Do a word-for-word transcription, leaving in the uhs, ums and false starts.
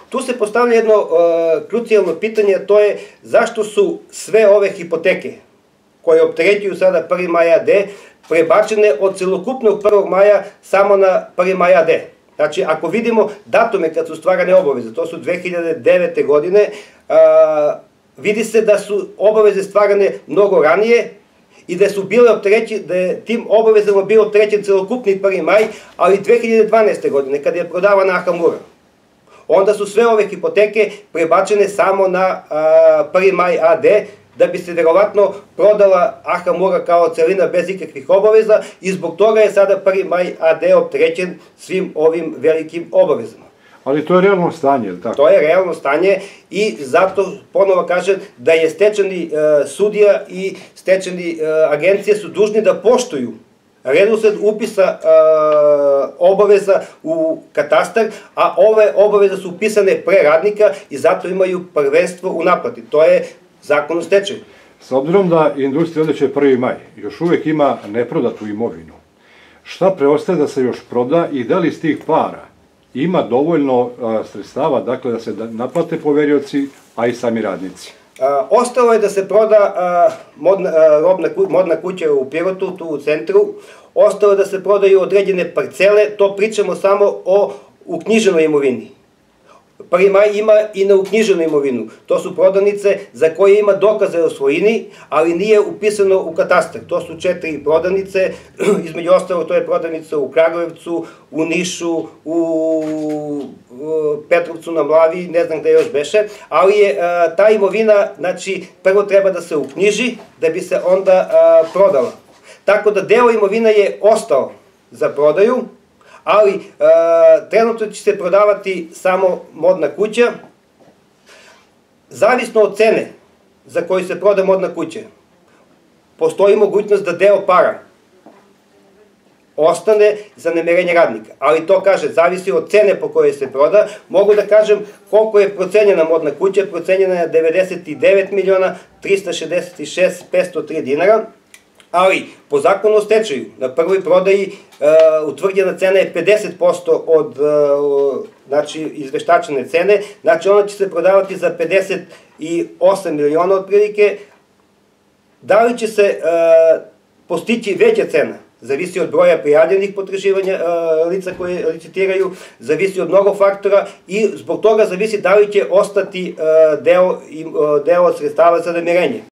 Tu se postavlja jedno uh, krucijalno pitanje, a to je zašto su sve ove hipoteke koje opterećuju sada prvi maj a d prebačene od celokupnog prvog maja samo na prvi maj a d. Znači, ako vidimo datume kad su stvarane obaveze, to su dve hiljade devete godine, uh, vidi se da su obaveze stvarane mnogo ranije i da su bile opterećene, da je tim obavezama bio opterećen celokupni prvi maj, ali dve hiljade dvanaeste godine, kada je prodavana Aha Mura. Onda su sve ove hipoteke prebačene samo na prvi maj a d, da bi se verovatno prodala Aha Mura kao celina bez ikakvih obaveza i zbog toga je sada prvi maj a d opterećen svim ovim velikim obavezama. Ali to je realno stanje, ili tako? To je realno stanje i zato ponovo kažem da je stečajni sudija i stečajni agencije su dužni da poštuju redosled upisa obaveza u katastar, a ove obaveze su upisane pre radnika i zato imaju prvenstvo u naplati. To je zakon o stečaju. S obzirom da Industrija odeće prvi maj još uvek ima neprodatu imovinu, šta preostaje da se još proda i da li iz tih para ima dovoljno sredstava, dakle, da se naplate poverioci, a i sami radnici? Ostalo je da se proda modna kuća u Pirotu, tu u centru, ostalo je da se prodaju određene parcele, to pričamo samo o uknjiženoj imovini. Prvi maj ima i neuknjiženu imovinu, to su prodavnice za koje ima dokaze o svojini, ali nije upisano u katastar. To su četiri prodavnice, između ostalo to je prodavnica u Kragujevcu, u Nišu, u Petrovcu na Mlavi, ne znam gde još beše, ali je ta imovina, znači, prvo treba da se uknjiži, da bi se onda prodala. Tako da deo imovina je ostao za prodaju, ali trenutno će se prodavati samo modna kuća, zavisno od cene za koju se proda modna kuća. Postoji mogućnost da deo para ostane za namirenje radnika, ali to, kaže, zavisi od cene po kojoj se proda. Mogu da kažem koliko je procenjena modna kuća, procenjena je devedeset devet miliona trista šezdeset šest hiljada petsto tri dinara, ali po zakonu o stečaju na prvoj prodaji utvrđena cena je pedeset posto od izveštačene cene, znači ona će se prodavati za pedeset osam miliona otprilike. Da li će se postići veća cena? Zavisi od broja prijavljenih potraživanja lica koje licitiraju, zavisi od mnogo faktora i zbog toga zavisi da li će ostati deo sredstava za namirenje.